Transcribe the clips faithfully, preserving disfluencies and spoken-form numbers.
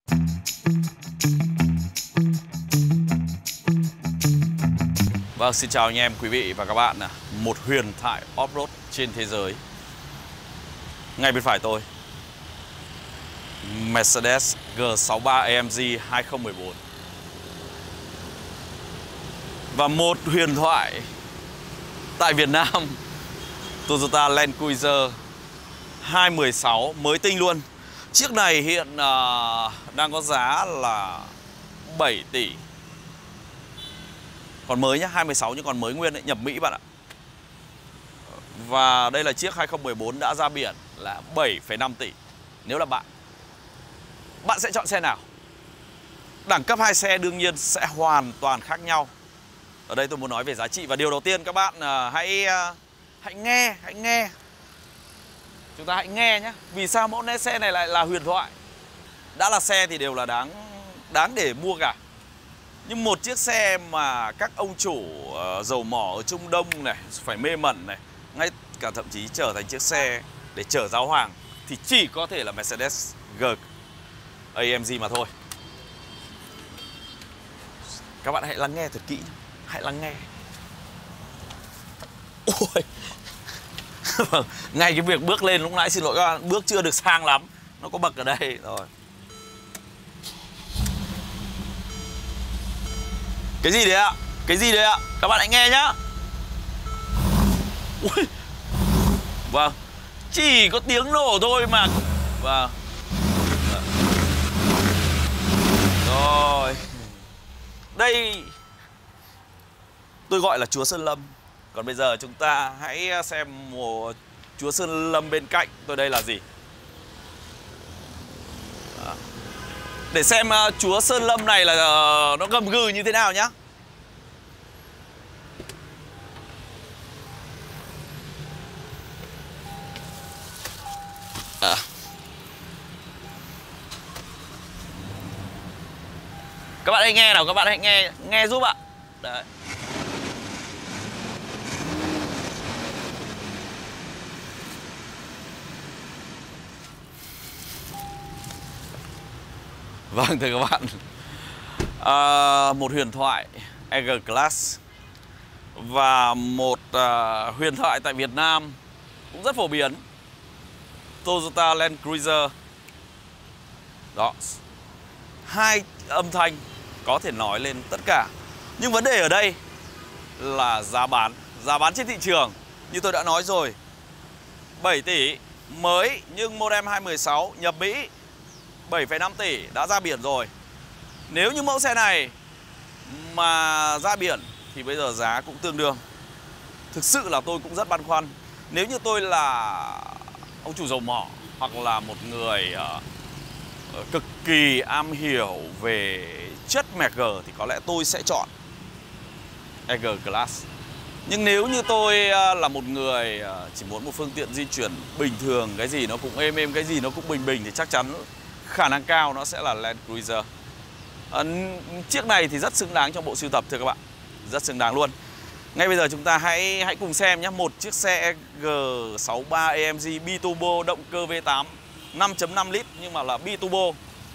Vâng, xin chào anh em, quý vị và các bạn. Một huyền thoại off-road trên thế giới. Ngay bên phải tôi, Mercedes G sáu ba A M G hai không một bốn. Và một huyền thoại tại Việt Nam, Toyota Land Cruiser hai một sáu mới tinh luôn. Chiếc này hiện uh, đang có giá là bảy tỷ. Còn mới nhá, hai một sáu nhưng còn mới nguyên đấy, nhập Mỹ bạn ạ. Và đây là chiếc hai không một bốn đã ra biển là bảy phẩy năm tỷ. Nếu là bạn, bạn sẽ chọn xe nào? Đẳng cấp hai xe đương nhiên sẽ hoàn toàn khác nhau. Ở đây tôi muốn nói về giá trị. Và điều đầu tiên các bạn uh, hãy uh, hãy nghe, hãy nghe. Chúng ta hãy nghe nhé. Vì sao mẫu xe này lại là huyền thoại? Đã là xe thì đều là đáng đáng để mua cả. Nhưng một chiếc xe mà các ông chủ uh, dầu mỏ ở Trung Đông này phải mê mẩn này, ngay cả thậm chí trở thành chiếc xe để chở giao hàng, thì chỉ có thể là Mercedes G A M G mà thôi. Các bạn hãy lắng nghe thật kỹ, hãy lắng nghe. Ôi. Ngay cái việc bước lên lúc nãy, xin lỗi các bạn, bước chưa được sang lắm, nó có bậc ở đây rồi. Cái gì đấy ạ? Cái gì đấy ạ? Các bạn hãy nghe nhá. Ui. Vâng, chỉ có tiếng nổ thôi mà. Vâng. Rồi. Đây tôi gọi là Chúa Sơn Lâm. Còn bây giờ chúng ta hãy xem một Chúa Sơn Lâm bên cạnh tôi đây là gì. Đó. Để xem uh, Chúa Sơn Lâm này là uh, nó gầm gừ như thế nào nhá. À. Các bạn hãy nghe nào, các bạn hãy nghe, nghe giúp ạ. Đấy. Vâng, thưa các bạn, à, một huyền thoại E G Class và một à, huyền thoại tại Việt Nam cũng rất phổ biến, Toyota Land Cruiser. Đó, hai âm thanh có thể nói lên tất cả. Nhưng vấn đề ở đây là giá bán. Giá bán trên thị trường, như tôi đã nói rồi, bảy tỷ mới nhưng model hai một sáu nhập Mỹ, bảy phẩy năm tỷ đã ra biển rồi. Nếu như mẫu xe này mà ra biển thì bây giờ giá cũng tương đương. Thực sự là tôi cũng rất băn khoăn. Nếu như tôi là ông chủ dầu mỏ hoặc là một người uh, cực kỳ am hiểu về chất mẹc G thì có lẽ tôi sẽ chọn E G Class. Nhưng nếu như tôi uh, là một người uh, chỉ muốn một phương tiện di chuyển bình thường, cái gì nó cũng êm êm, cái gì nó cũng bình bình, thì chắc chắn khả năng cao nó sẽ là Land Cruiser. À, chiếc này thì rất xứng đáng trong bộ sưu tập, thưa các bạn, rất xứng đáng luôn. Ngay bây giờ chúng ta hãy hãy cùng xem nhé. Một chiếc xe G sáu ba A M G Biturbo, động cơ V tám năm chấm năm lít nhưng mà là Biturbo,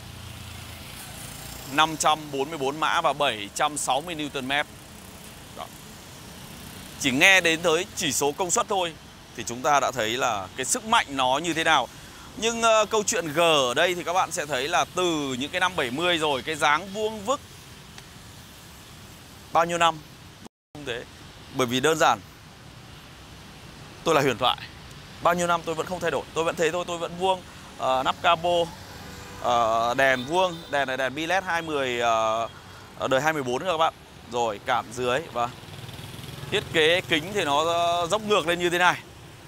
năm trăm bốn mươi bốn mã và bảy trăm sáu mươi Newton mét. Đó. Chỉ nghe đến tới chỉ số công suất thôi thì chúng ta đã thấy là cái sức mạnh nó như thế nào. Nhưng uh, câu chuyện G ở đây thì các bạn sẽ thấy là từ những cái năm bảy mươi rồi, cái dáng vuông vức bao nhiêu năm không thế. Bởi vì đơn giản tôi là huyền thoại, bao nhiêu năm tôi vẫn không thay đổi, tôi vẫn thế thôi, tôi vẫn vuông, uh, nắp capo, uh, đèn vuông, đèn này đèn bi led hai mươi uh, đời hai một bốn các bạn. Rồi cảm dưới và thiết kế kính thì nó dốc ngược lên như thế này.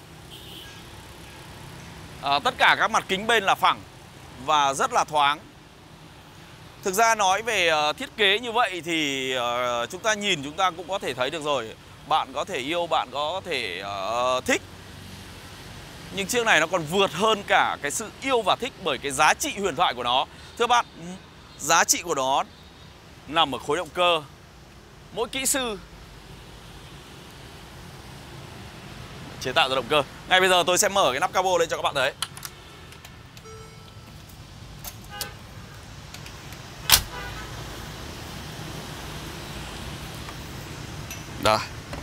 À, tất cả các mặt kính bên là phẳng và rất là thoáng. Thực ra nói về uh, thiết kế như vậy thì uh, chúng ta nhìn chúng ta cũng có thể thấy được rồi. Bạn có thể yêu, bạn có thể uh, thích. Nhưng chiếc này nó còn vượt hơn cả cái sự yêu và thích bởi cái giá trị huyền thoại của nó. Thưa bạn, giá trị của nó nằm ở khối động cơ. Mỗi kỹ sư chế tạo ra động cơ. Ngay bây giờ tôi sẽ mở cái nắp capo lên cho các bạn thấy. Đây.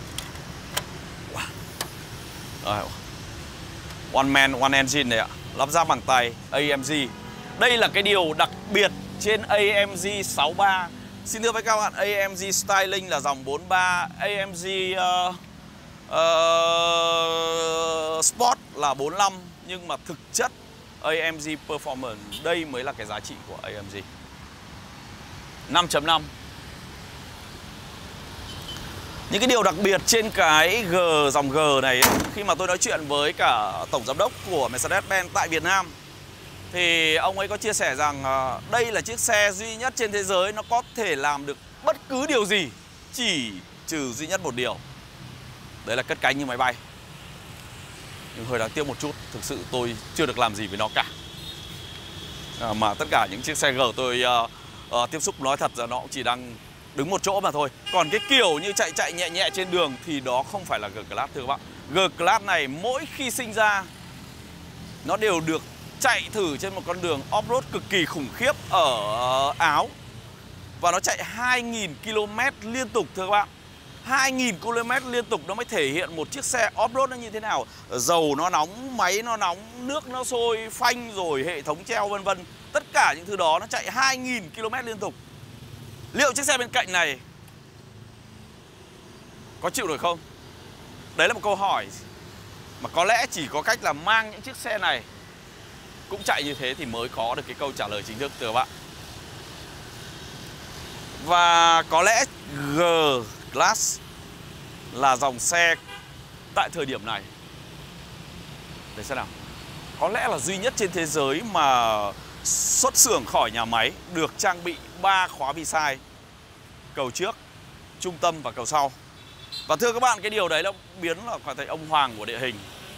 Đây. One man, one engine này ạ. Lắp ráp bằng tay a em giê. Đây là cái điều đặc biệt trên a em giê sáu ba. Xin thưa với các bạn, a em giê Styling là dòng bốn ba, a em giê uh, uh, Sport là bốn lăm. Nhưng mà thực chất a em giê Performance, đây mới là cái giá trị của a em giê. năm chấm năm. Những cái điều đặc biệt trên cái G, dòng G này ấy, khi mà tôi nói chuyện với cả tổng giám đốc của Mercedes-Benz tại Việt Nam, thì ông ấy có chia sẻ rằng uh, đây là chiếc xe duy nhất trên thế giới nó có thể làm được bất cứ điều gì, chỉ trừ duy nhất một điều. Đấy là cất cánh như máy bay. Nhưng hơi đáng tiếc một chút, thực sự tôi chưa được làm gì với nó cả. À, mà tất cả những chiếc xe G tôi uh, uh, tiếp xúc, nói thật ra nó cũng chỉ đang đứng một chỗ mà thôi. Còn cái kiểu như chạy chạy nhẹ nhẹ trên đường thì đó không phải là G-Class thưa các bạn. G-Class này mỗi khi sinh ra nó đều được chạy thử trên một con đường off-road cực kỳ khủng khiếp ở Áo. Và nó chạy hai nghìn ki lô mét liên tục thưa các bạn. hai nghìn ki lô mét liên tục nó mới thể hiện một chiếc xe off-road nó như thế nào. Dầu nó nóng, máy nó nóng, nước nó sôi, phanh rồi hệ thống treo vân vân. Tất cả những thứ đó nó chạy hai nghìn ki lô mét liên tục. Liệu chiếc xe bên cạnh này có chịu nổi không? Đấy là một câu hỏi mà có lẽ chỉ có cách là mang những chiếc xe này cũng chạy như thế thì mới có được cái câu trả lời chính thức từ các bạn. Và có lẽ G-Class là dòng xe tại thời điểm này, để xem nào, có lẽ là duy nhất trên thế giới mà xuất xưởng khỏi nhà máy được trang bị ba khóa vi sai, cầu trước, trung tâm và cầu sau. Và thưa các bạn, cái điều đấy nó biến là có thể ông hoàng của địa hình.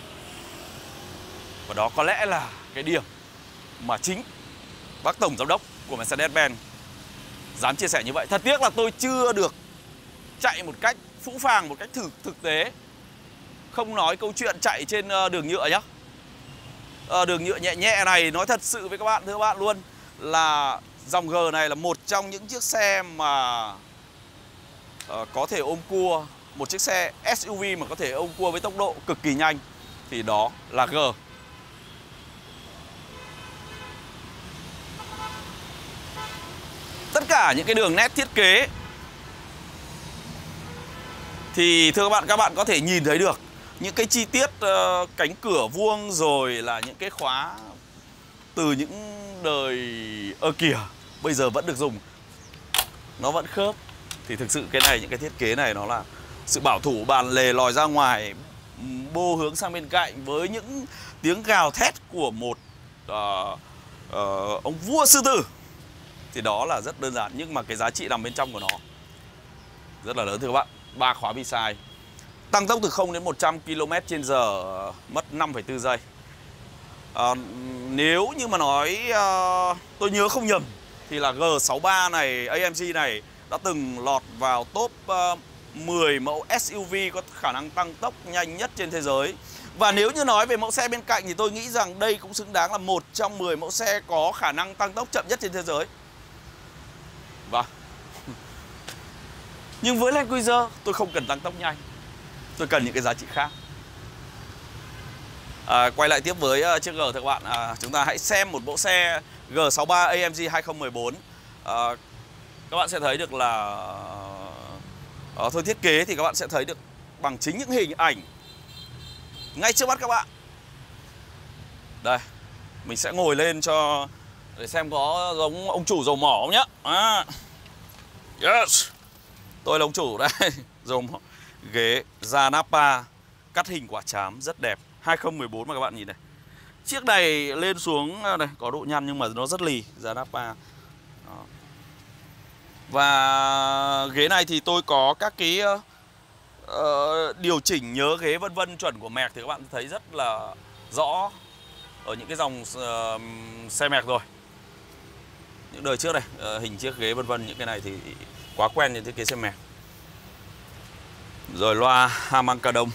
Và đó có lẽ là cái điểm mà chính bác tổng giám đốc của Mercedes-Benz dám chia sẻ như vậy. Thật tiếc là tôi chưa được chạy một cách phũ phàng, một cách thực thực tế. Không nói câu chuyện chạy trên đường nhựa nhá. À, đường nhựa nhẹ nhẹ này, nói thật sự với các bạn, thưa các bạn luôn, là dòng G này là một trong những chiếc xe mà uh, có thể ôm cua. Một chiếc xe ét u vê mà có thể ôm cua với tốc độ cực kỳ nhanh thì đó là G. Tất cả những cái đường nét thiết kế thì thưa các bạn, các bạn có thể nhìn thấy được những cái chi tiết uh, cánh cửa vuông, rồi là những cái khóa từ những đời ơ kìa bây giờ vẫn được dùng, nó vẫn khớp. Thì thực sự cái này, những cái thiết kế này nó là sự bảo thủ, bàn lề lòi ra ngoài, bô hướng sang bên cạnh với những tiếng gào thét của một uh, uh, ông vua sư tử. Thì đó là rất đơn giản, nhưng mà cái giá trị nằm bên trong của nó rất là lớn thưa các bạn. Ba khóa vi sai, tăng tốc từ không đến một trăm ki lô mét trên giờ mất năm phẩy bốn giây. à, Nếu như mà nói uh, tôi nhớ không nhầm thì là G sáu ba này, a em giê này đã từng lọt vào top uh, mười mẫu ét u vê có khả năng tăng tốc nhanh nhất trên thế giới. Và nếu như nói về mẫu xe bên cạnh thì tôi nghĩ rằng đây cũng xứng đáng là một trong mười mẫu xe có khả năng tăng tốc chậm nhất trên thế giới. Vâng. Nhưng với Land Cruiser tôi không cần tăng tốc nhanh, tôi cần những cái giá trị khác. à, Quay lại tiếp với uh, chiếc G thưa các bạn. à, Chúng ta hãy xem một mẫu xe G sáu ba a em giê hai không một bốn. à, Các bạn sẽ thấy được là uh, thôi thiết kế thì các bạn sẽ thấy được bằng chính những hình ảnh ngay trước mắt các bạn. Đây, mình sẽ ngồi lên cho để xem có giống ông chủ dầu mỏ không nhá. à. Yes, tôi là ông chủ đây. Dầu mỏ. Ghế da Napa, cắt hình quả trám rất đẹp, hai không một bốn mà các bạn nhìn này. Chiếc này lên xuống này có độ nhăn nhưng mà nó rất lì, da Napa. Đó. Và ghế này thì tôi có các cái uh, điều chỉnh nhớ ghế vân vân chuẩn của Merc thì các bạn thấy rất là rõ ở những cái dòng uh, xe Merc rồi. Những đời trước này, uh, hình chiếc ghế vân vân, những cái này thì quá quen những thiết kế xe Merc. Rồi loa Harman Kardon.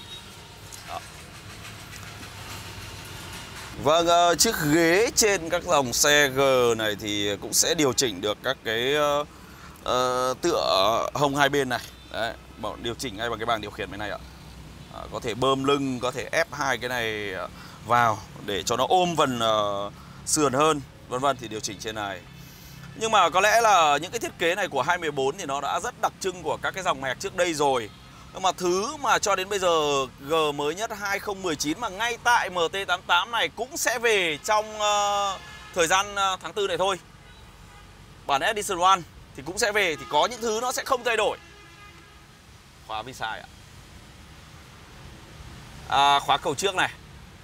Vâng, uh, chiếc ghế trên các dòng xe G này thì cũng sẽ điều chỉnh được các cái uh, uh, tựa hông hai bên này. Đấy, điều chỉnh ngay bằng cái bảng điều khiển bên này ạ. À, có thể bơm lưng, có thể ép hai cái này vào để cho nó ôm phần uh, sườn hơn, vân vân, thì điều chỉnh trên này. Nhưng mà có lẽ là những cái thiết kế này của hai một bốn thì nó đã rất đặc trưng của các cái dòng Mac trước đây rồi. Nhưng mà thứ mà cho đến bây giờ G mới nhất hai không một chín mà ngay tại M T tám tám này cũng sẽ về trong uh, thời gian uh, tháng tư này thôi. Bản Edition một thì cũng sẽ về, thì có những thứ nó sẽ không thay đổi. Khóa vi sai ạ. À, khóa cầu trước này,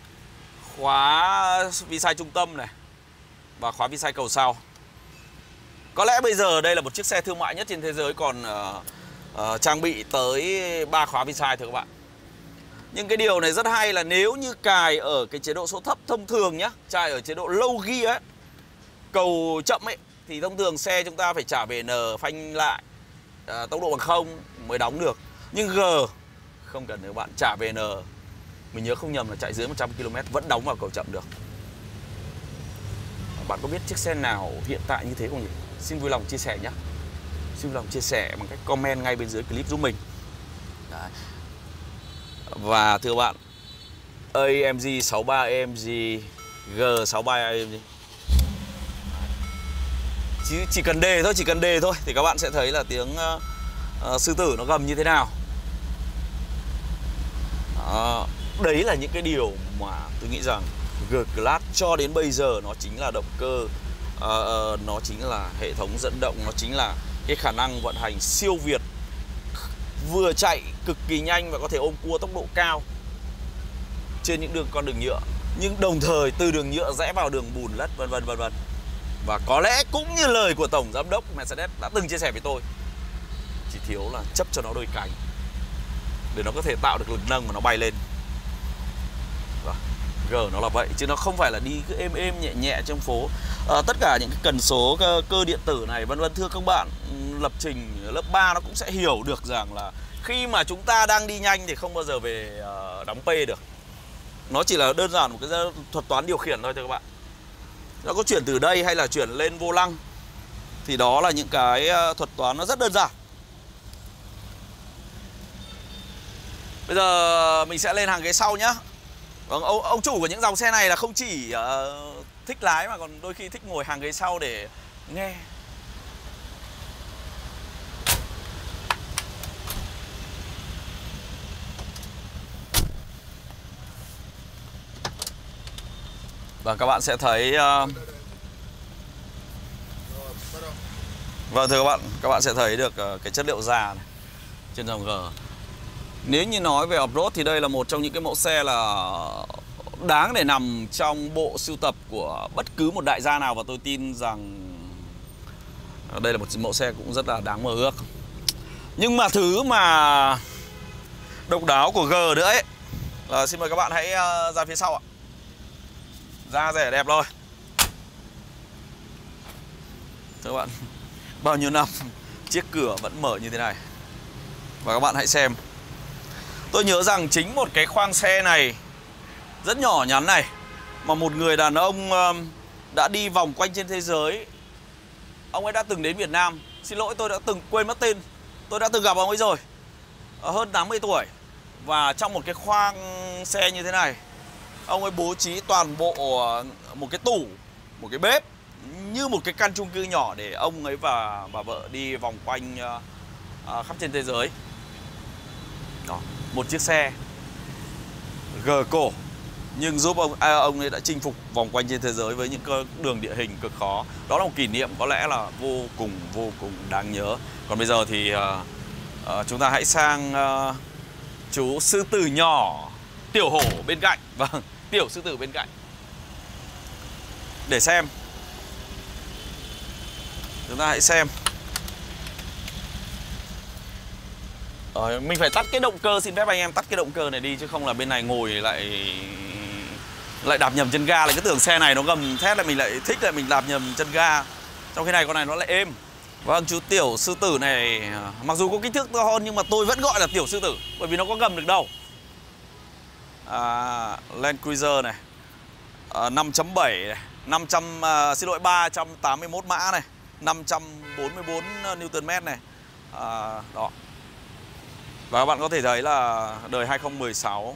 khóa vi sai trung tâm này, và khóa vi sai cầu sau. Có lẽ bây giờ đây là một chiếc xe thương mại nhất trên thế giới còn uh, uh, trang bị tới ba khóa vi sai thưa các bạn. Nhưng cái điều này rất hay là nếu như cài ở cái chế độ số thấp thông thường nhá, cài ở chế độ low gear ấy, cầu chậm ấy, thì thông thường xe chúng ta phải trả về N, phanh lại, uh, tốc độ bằng không mới đóng được. Nhưng G không cần, nếu bạn trả về N, mình nhớ không nhầm là chạy dưới một trăm ki lô mét vẫn đóng vào cầu chậm được. Bạn có biết chiếc xe nào hiện tại như thế không nhỉ? Xin vui lòng chia sẻ nhé. Xin vui lòng chia sẻ bằng cách comment ngay bên dưới clip giúp mình. Đấy. Và thưa bạn, A M G sáu ba A M G, G sáu ba A M G, Chỉ, chỉ cần đề thôi, chỉ cần đề thôi thì các bạn sẽ thấy là tiếng uh, uh, sư tử nó gầm như thế nào. uh, Đấy là những cái điều mà tôi nghĩ rằng G-Class cho đến bây giờ nó chính là động cơ, uh, uh, nó chính là hệ thống dẫn động, nó chính là cái khả năng vận hành siêu việt, vừa chạy cực kỳ nhanh và có thể ôm cua tốc độ cao trên những đường con đường nhựa, nhưng đồng thời từ đường nhựa rẽ vào đường bùn lất, vân vân vân vân. Và có lẽ cũng như lời của tổng giám đốc Mercedes đã từng chia sẻ với tôi, chỉ thiếu là chấp cho nó đôi cánh để nó có thể tạo được lực nâng mà nó bay lên. Và G nó là vậy, chứ nó không phải là đi cứ êm êm nhẹ nhẹ trong phố. à, Tất cả những cái cần số cơ, cơ điện tử này vân vân, thưa các bạn, lập trình lớp ba nó cũng sẽ hiểu được rằng là khi mà chúng ta đang đi nhanh thì không bao giờ về uh, đóng P được. Nó chỉ là đơn giản một cái thuật toán điều khiển thôi thưa các bạn. Nó có chuyển từ đây hay là chuyển lên vô lăng thì đó là những cái thuật toán nó rất đơn giản. Bây giờ mình sẽ lên hàng ghế sau nhá. Vâng, ông, ông chủ của những dòng xe này là không chỉ uh, thích lái mà còn đôi khi thích ngồi hàng ghế sau để nghe. Và các bạn sẽ thấy uh... Vâng thưa các bạn, các bạn sẽ thấy được uh, cái chất liệu da này trên dòng G. Nếu như nói về off-road thì đây là một trong những cái mẫu xe là đáng để nằm trong bộ sưu tập của bất cứ một đại gia nào. Và tôi tin rằng đây là một mẫu xe cũng rất là đáng mơ ước. Nhưng mà thứ mà độc đáo của G nữa ấy là, xin mời các bạn hãy ra phía sau ạ. Da rẻ đẹp thôi. Thưa các bạn, bao nhiêu năm chiếc cửa vẫn mở như thế này. Và các bạn hãy xem. Tôi nhớ rằng chính một cái khoang xe này rất nhỏ nhắn này mà một người đàn ông đã đi vòng quanh trên thế giới. Ông ấy đã từng đến Việt Nam. Xin lỗi, tôi đã từng quên mất tên. Tôi đã từng gặp ông ấy rồi. Hơn tám mươi tuổi. Và trong một cái khoang xe như thế này, ông ấy bố trí toàn bộ một cái tủ, một cái bếp, như một cái căn chung cư nhỏ để ông ấy và bà vợ đi vòng quanh uh, khắp trên thế giới. Đó, một chiếc xe G cổ nhưng giúp ông à, ông ấy đã chinh phục vòng quanh trên thế giới với những đường địa hình cực khó. Đó là một kỷ niệm có lẽ là vô cùng vô cùng đáng nhớ. Còn bây giờ thì uh, uh, chúng ta hãy sang uh, chú sư tử nhỏ, tiểu hổ bên cạnh. Vâng, tiểu sư tử bên cạnh để xem. Chúng ta hãy xem. Ờ, mình phải tắt cái động cơ, xin phép anh em tắt cái động cơ này đi, chứ không là bên này ngồi lại lại đạp nhầm chân ga, lại cứ tưởng xe này nó gầm thét là mình lại thích lại mình đạp nhầm chân ga. Trong khi này con này nó lại êm. Vâng, chú tiểu sư tử này mặc dù có kích thước to hơn nhưng mà tôi vẫn gọi là tiểu sư tử bởi vì nó có gầm được đâu. à, Land Cruiser này, à, năm chấm bảy này, năm trăm à, xin lỗi ba trăm tám mươi mốt mã này, năm trăm bốn mươi bốn Newton mét này. à, Đó. Và các bạn có thể thấy là đời hai không một sáu.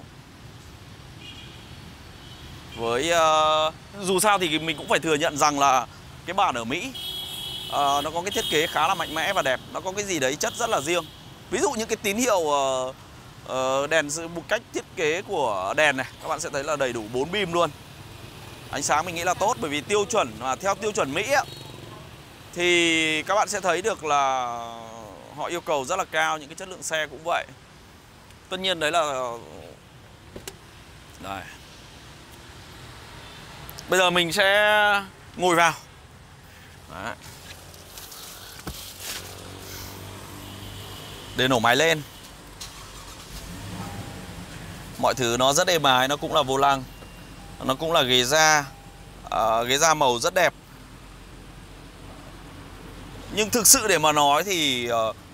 Với uh, dù sao thì mình cũng phải thừa nhận rằng là cái bản ở Mỹ uh, nó có cái thiết kế khá là mạnh mẽ và đẹp. Nó có cái gì đấy chất rất là riêng. Ví dụ những cái tín hiệu uh, uh, đèn, một cách thiết kế của đèn này, các bạn sẽ thấy là đầy đủ bốn beam luôn. Ánh sáng mình nghĩ là tốt, bởi vì tiêu chuẩn và theo tiêu chuẩn Mỹ ấy, thì các bạn sẽ thấy được là họ yêu cầu rất là cao. Những cái chất lượng xe cũng vậy. Tất nhiên đấy là đây. Bây giờ mình sẽ ngồi vào. Đấy. Để nổ máy lên. Mọi thứ nó rất êm ái. Nó cũng là vô lăng, nó cũng là ghế da, à, ghế da màu rất đẹp. Nhưng thực sự để mà nói thì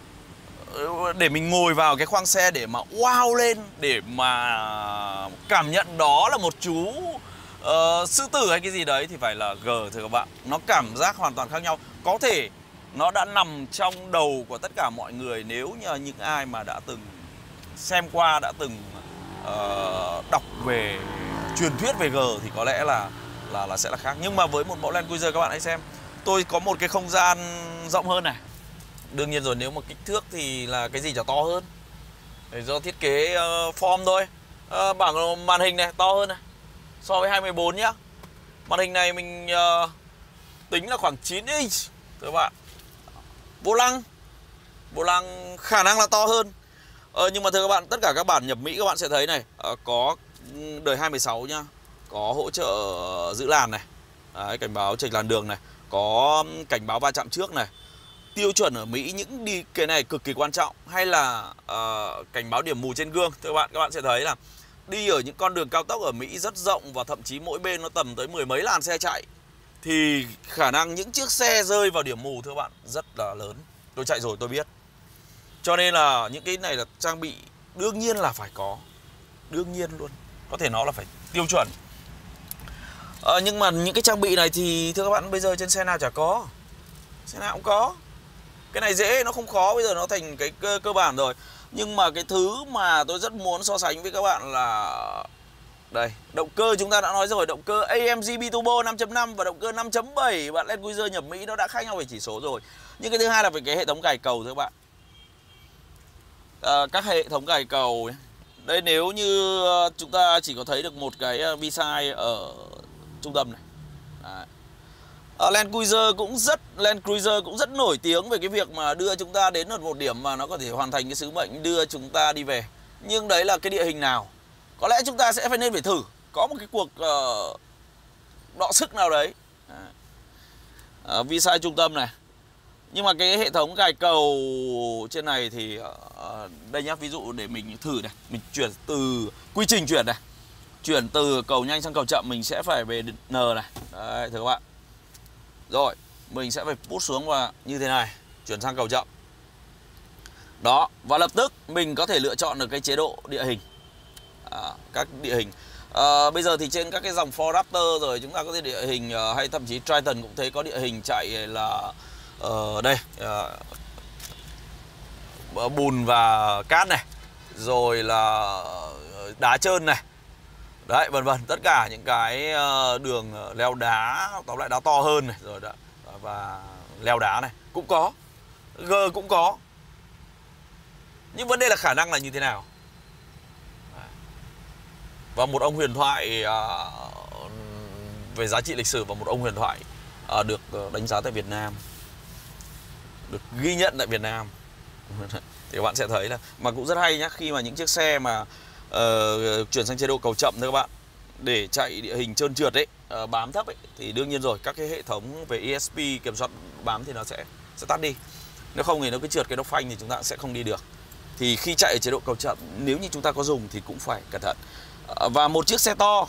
uh, để mình ngồi vào cái khoang xe để mà wow lên, để mà cảm nhận đó là một chú uh, sư tử hay cái gì đấy thì phải là G, thưa các bạn. Nó cảm giác hoàn toàn khác nhau. Có thể nó đã nằm trong đầu của tất cả mọi người nếu như những ai mà đã từng xem qua, đã từng uh, đọc về truyền thuyết về G thì có lẽ là là là sẽ là khác. Nhưng mà với một mẫu Land Cruiser, các bạn hãy xem, tôi có một cái không gian rộng hơn này. Đương nhiên rồi, nếu mà kích thước thì là cái gì chả to hơn. Để do thiết kế uh, form thôi. uh, Bảng màn hình này to hơn này so với hai mươi bốn nhá. Màn hình này mình uh, tính là khoảng chín inch, thưa các bạn. Vô lăng Vô lăng khả năng là to hơn. ờ, Nhưng mà thưa các bạn, tất cả các bản nhập Mỹ các bạn sẽ thấy này, uh, có đời hai mươi sáu nhá, có hỗ trợ giữ làn này. Đấy, cảnh báo chệch làn đường này, có cảnh báo va chạm trước này. Tiêu chuẩn ở Mỹ những đi cái này cực kỳ quan trọng. Hay là uh, cảnh báo điểm mù trên gương. Thưa các bạn, các bạn sẽ thấy là đi ở những con đường cao tốc ở Mỹ rất rộng và thậm chí mỗi bên nó tầm tới mười mấy làn xe chạy, thì khả năng những chiếc xe rơi vào điểm mù, thưa các bạn, rất là lớn. Tôi chạy rồi tôi biết. Cho nên là những cái này là trang bị đương nhiên là phải có. Đương nhiên luôn, có thể nói là phải tiêu chuẩn. Ờ, nhưng mà những cái trang bị này thì thưa các bạn, bây giờ trên xe nào chả có. Xe nào cũng có. Cái này dễ, nó không khó, bây giờ nó thành cái cơ, cơ bản rồi. Nhưng mà cái thứ mà tôi rất muốn so sánh với các bạn là đây, động cơ chúng ta đã nói rồi. Động cơ a em giê Biturbo năm chấm năm và động cơ năm chấm bảy bạn Land Cruiser nhập Mỹ nó đã khác nhau về chỉ số rồi. Nhưng cái thứ hai là về cái hệ thống cài cầu, thưa các bạn. à, Các hệ thống cài cầu ấy. Đây, nếu như chúng ta chỉ có thấy được một cái V-Side ở trung tâm này. Đấy. Land Cruiser cũng rất Land Cruiser cũng rất nổi tiếng về cái việc mà đưa chúng ta đến một điểm mà nó có thể hoàn thành cái sứ mệnh đưa chúng ta đi về. Nhưng đấy là cái địa hình nào? Có lẽ chúng ta sẽ phải nên phải thử có một cái cuộc uh, đọ sức nào đấy. uh, V-Side trung tâm này. Nhưng mà cái hệ thống cài cầu trên này thì uh, đây nhá, ví dụ để mình thử này, mình chuyển từ quy trình chuyển này, chuyển từ cầu nhanh sang cầu chậm, mình sẽ phải về N này. Đấy, thưa các bạn. Rồi, mình sẽ phải push xuống và như thế này, chuyển sang cầu chậm. Đó, và lập tức mình có thể lựa chọn được cái chế độ địa hình. à, Các địa hình à, bây giờ thì trên các cái dòng Ford Raptor rồi chúng ta có thể địa hình, uh, hay thậm chí Triton cũng thấy có địa hình chạy là uh, đây, uh, bùn và cát này, rồi là đá trơn này. Đấy, vân vân, tất cả những cái đường leo đá, tóm lại đá to hơn này, rồi đã, và leo đá này cũng có, G cũng có. Nhưng vấn đề là khả năng là như thế nào. Và một ông huyền thoại uh, về giá trị lịch sử, và một ông huyền thoại uh, được đánh giá tại Việt Nam, được ghi nhận tại Việt Nam. Thì các bạn sẽ thấy là, mà cũng rất hay nhá, khi mà những chiếc xe mà Uh, chuyển sang chế độ cầu chậm, thưa các bạn, để chạy địa hình trơn trượt ấy, uh, bám thấp ấy, thì đương nhiên rồi, các cái hệ thống về e ét pê kiểm soát bám thì nó sẽ sẽ tắt đi. Nếu không thì nó cứ trượt cái đốc phanh thì chúng ta sẽ không đi được. Thì khi chạy ở chế độ cầu chậm, nếu như chúng ta có dùng thì cũng phải cẩn thận. uh, Và một chiếc xe to,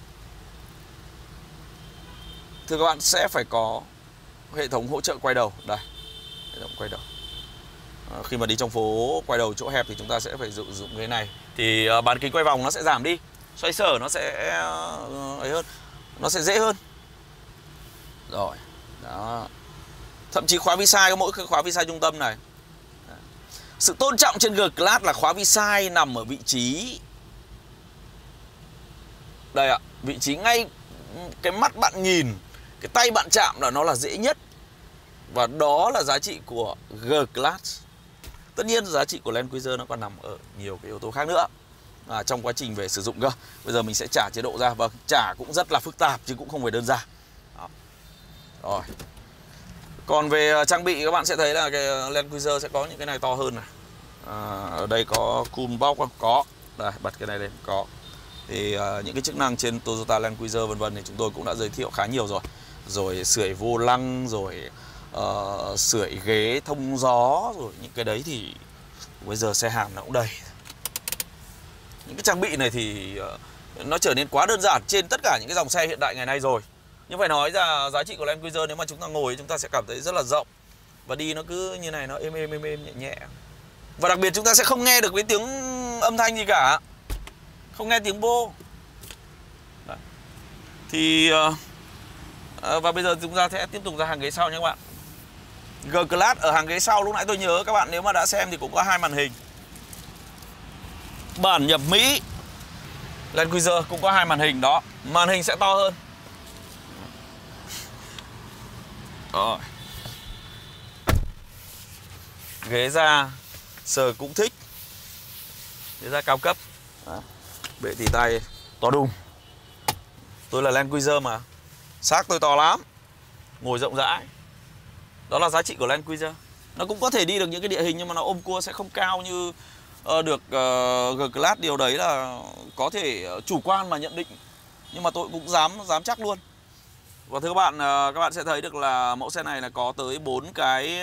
thưa các bạn, sẽ phải có hệ thống hỗ trợ quay đầu. Đây, hệ thống quay đầu. Khi mà đi trong phố quay đầu chỗ hẹp thì chúng ta sẽ phải sử dụng cái này. Thì uh, bán kính quay vòng nó sẽ giảm đi, xoay sở nó sẽ uh, ấy hơn, nó sẽ dễ hơn. Rồi, đó. Thậm chí khóa V-Side, có mỗi khóa V-Side trung tâm này. Sự tôn trọng trên G-Class là khóa vi sai nằm ở vị trí đây ạ, vị trí ngay cái mắt bạn nhìn, cái tay bạn chạm là nó là dễ nhất. Và đó là giá trị của G-Class. Tất nhiên giá trị của Land Cruiser nó còn nằm ở nhiều cái yếu tố khác nữa à, trong quá trình về sử dụng cơ. Bây giờ mình sẽ trả chế độ ra. Và trả cũng rất là phức tạp chứ cũng không phải đơn giản. Đó. Rồi. Còn về trang bị các bạn sẽ thấy là cái Land Cruiser sẽ có những cái này to hơn này. À, ở đây có cool box không? Có. Đây, bật cái này lên, có. Thì uh, những cái chức năng trên Toyota Land Cruiser vân vân thì chúng tôi cũng đã giới thiệu khá nhiều rồi. Rồi sưởi vô lăng, rồi uh, sưởi ghế thông gió, rồi những cái đấy thì bây giờ xe Hàn nó cũng đầy. Những cái trang bị này thì uh, nó trở nên quá đơn giản trên tất cả những cái dòng xe hiện đại ngày nay rồi. Nhưng phải nói ra giá trị của Land Cruiser nếu mà chúng ta ngồi chúng ta sẽ cảm thấy rất là rộng. Và đi nó cứ như này, nó êm êm êm êm nhẹ nhẹ. Và đặc biệt chúng ta sẽ không nghe được cái tiếng âm thanh gì cả. Không nghe tiếng bô. Đấy. Thì uh, uh, và bây giờ chúng ta sẽ tiếp tục ra hàng ghế sau nhé các bạn. G-Class ở hàng ghế sau lúc nãy tôi nhớ các bạn nếu mà đã xem thì cũng có hai màn hình. Bản nhập Mỹ Land Cruiser cũng có hai màn hình đó. Màn hình sẽ to hơn. Rồi. Ghế da sờ cũng thích. Ghế da cao cấp. Đó. Bệ tỉ tay to đùng. Tôi là Land Cruiser mà. Xác tôi to lắm. Ngồi rộng rãi. Đó là giá trị của Land Cruiser. Nó cũng có thể đi được những cái địa hình nhưng mà nó ôm cua sẽ không cao như uh, được uh, G-Class. Điều đấy là có thể chủ quan mà nhận định. Nhưng mà tôi cũng dám dám chắc luôn. Và thưa các bạn, uh, các bạn sẽ thấy được là mẫu xe này là có tới bốn cái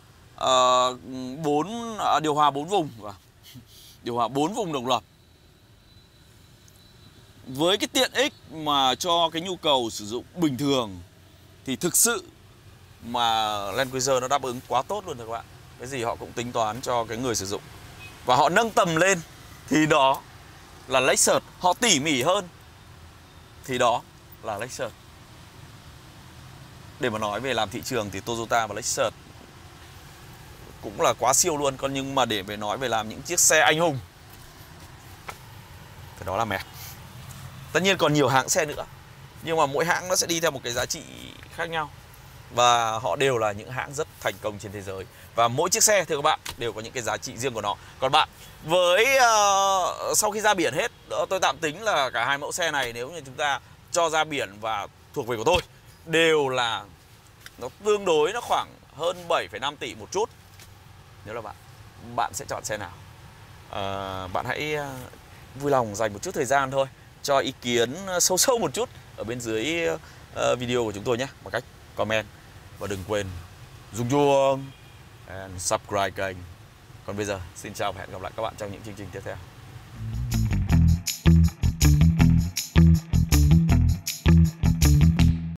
bốn uh, uh, điều hòa bốn vùng. Điều hòa bốn vùng đồng lập. Với cái tiện ích mà cho cái nhu cầu sử dụng bình thường thì thực sự mà Land Cruiser nó đáp ứng quá tốt luôn rồi các bạn. Cái gì họ cũng tính toán cho cái người sử dụng. Và họ nâng tầm lên thì đó là Lexus. Họ tỉ mỉ hơn thì đó là Lexus. Để mà nói về làm thị trường thì Toyota và Lexus cũng là quá siêu luôn. Còn nhưng mà để về nói về làm những chiếc xe anh hùng thì đó là Merc. Tất nhiên còn nhiều hãng xe nữa. Nhưng mà mỗi hãng nó sẽ đi theo một cái giá trị khác nhau. Và họ đều là những hãng rất thành công trên thế giới. Và mỗi chiếc xe thưa các bạn đều có những cái giá trị riêng của nó. Còn bạn, với uh, sau khi ra biển hết, tôi tạm tính là cả hai mẫu xe này nếu như chúng ta cho ra biển và thuộc về của tôi đều là nó tương đối nó khoảng hơn bảy phẩy năm tỷ một chút. Nếu là bạn, bạn sẽ chọn xe nào? Uh, bạn hãy uh, vui lòng dành một chút thời gian thôi cho ý kiến sâu sâu một chút ở bên dưới uh, video của chúng tôi nhé, bằng cách comment. Và đừng quên rung chuông and subscribe kênh. Còn bây giờ xin chào và hẹn gặp lại các bạn trong những chương trình tiếp theo.